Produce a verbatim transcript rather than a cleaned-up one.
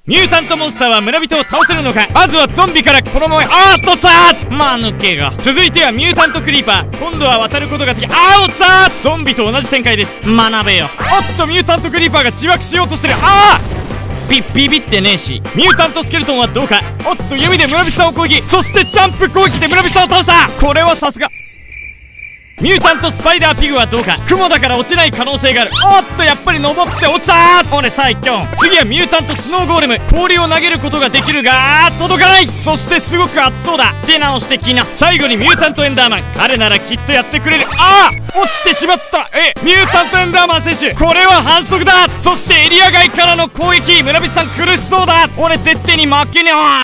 ミュータントモンスターは村人を倒せるのか。まずはゾンビからこのまま、あーっとさーまあ抜けが。続いてはミュータントクリーパー。今度は渡ることができ、あーおつさーゾンビと同じ展開です。学べよ。おっとミュータントクリーパーが自爆しようとしてる。あービビビってねえし。ミュータントスケルトンはどうか。おっと弓で村人さんを攻撃、そしてジャンプ攻撃で村人さんを倒した。これはさすが。ミュータントスパイダーピグはどうか。雲だから落ちない可能性がある。おっとやっぱり登って落ちたー。俺最強。次はミュータントスノーゴーレム。氷を投げることができるが届かない。そしてすごく熱そうだ。出直してきな。最後にミュータントエンダーマン。彼ならきっとやってくれる。ああ落ちてしまった。えミュータントエンダーマン選手、これは反則だ。そしてエリア外からの攻撃、村人さん苦しそうだ。俺絶対に負けねえ。